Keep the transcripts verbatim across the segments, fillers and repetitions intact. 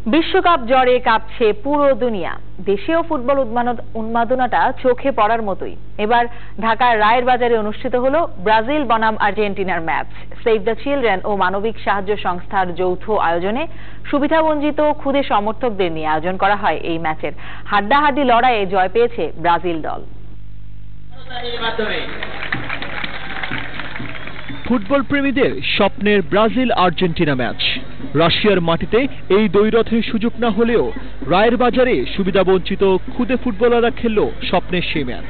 বিশ্বকাপ জ্বরে কাঁপছে পুরো দুনিয়া। দেশীয় ফুটবল উন্মাদনাটা চোখে পড়ার মতোই। এবার ঢাকার রায়ের বাজারে অনুষ্ঠিত হলো ব্রাজিল বনাম আর্জেন্টিনার ম্যাচ। সেভ দ্য চিলড্রেন ও মানবিক সাহায্য সংস্থার যৌথ আয়োজনে সুবিধাবঞ্চিত ক্ষুদে সমর্থকদের নিয়ে আয়োজন করা হয় এই ম্যাচের। হাড্ডাহাড্ডি লড়াইয়ে জয় পেয়েছে ব্রাজিল দল। ফুটবল প্রেমীদের স্বপ্নের ব্রাজিল আর্জেন্টিনা ম্যাচ। রাশিয়ার মাটিতে এই দ্বৈরথের সুযোগ না হলেও রায়ের বাজারে সুবিধাবঞ্চিত ক্ষুদে ফুটবলাররা খেলল স্বপ্নের সেই ম্যাচ।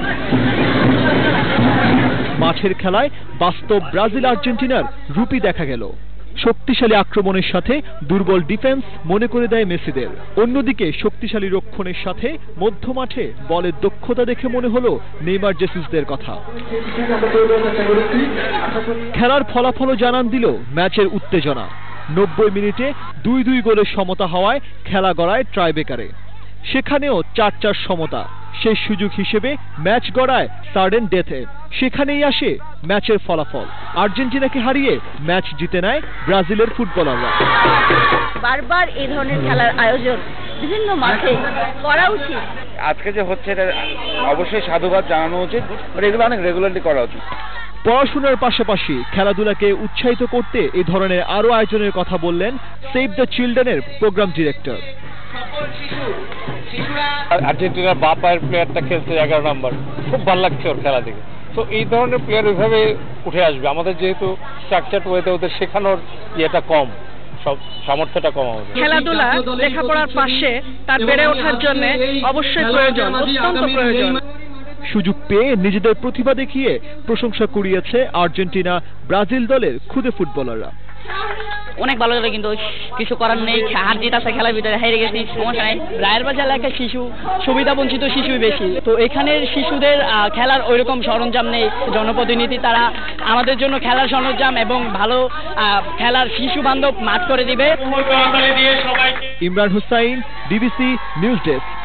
মাঠের খেলায় বাস্তব ব্রাজিল আর্জেন্টিনার রূপই দেখা গেল। শক্তিশালী আক্রমণের সাথে দুর্বল ডিফেন্স মনে করে দেয় মেসিদের। অন্যদিকে শক্তিশালী রক্ষণের সাথে মধ্যমাঠে বলের দক্ষতা দেখে মনে হলো নেইমার জেসুসদের কথা। খেলার ফলাফলও জানান দিল ম্যাচের উত্তেজনা। নব্বই মিনিটে দুই দুই গোলের সমতা হওয়ায় খেলা গড়ায় ট্রাইবেকারে। সেখানেও চার চার সমতা। শেষ সুযোগ হিসেবে ম্যাচ গড়ায় সাডেন ডেথে। সেখানেই আসে ম্যাচের ফলাফল। আর্জেন্টিনাকে হারিয়ে ম্যাচ জিতে নেয় ব্রাজিলের ফুটবলাররা। বারবার এই ধরনের খেলার আয়োজন বিভিন্ন মাঠে করা উচিত। আজকে যে হচ্ছে এটা অবশ্যই সাধুবাদ জানানো উচিত, এগুলো অনেক রেগুলারলি করা উচিত। পড়াশোনার পাশাপাশি খেলাধুলাকে উৎসাহিত করতে এই ধরনের আরো আয়োজনের কথা বললেন সেভ দ্য চিলড্রেনের প্রোগ্রাম ডিরেক্টর। আর্জেন্টিনার বা পায়ের প্লেয়ারটা খেলছে এগারো নম্বর, খুব ভালো লাগছে ওর খেলা দেখে। তো এই ধরনের প্লেয়ার ওইভাবে উঠে আসবে। আমাদের যেহেতু স্ট্রাকচার ওয়েতে ওদের শেখানোর ইয়েটা কম, সব সামর্থ্যটা কম হবে। খেলাধুলা লেখাপড়ার পাশে তার বেড়ে ওঠার জন্য অবশ্যই প্রয়োজন, অত্যন্ত প্রয়োজন। সুযোগ পেয়ে নিজেদের প্রতিভা দেখিয়ে প্রশংসা কুড়িয়েছে আর্জেন্টিনা ব্রাজিল দলের ক্ষুদে ফুটবলাররা। অনেক ভালো লাগে, কিন্তু কিছু করার নেই। হার জিত আছে খেলার ভিতরে, হেরে গেছি, সমস্যা নাই। রায়ের বাজার এলাকায় শিশু, সুবিধা বঞ্চিত শিশুই বেশি। তো এখানের শিশুদের খেলার ওইরকম সরঞ্জাম নেই। জনপ্রতিনিধি তারা আমাদের জন্য খেলার সরঞ্জাম এবং ভালো খেলার শিশু বান্ধব মাঠ করে দিবে। Imran Hussain, DBC news desk.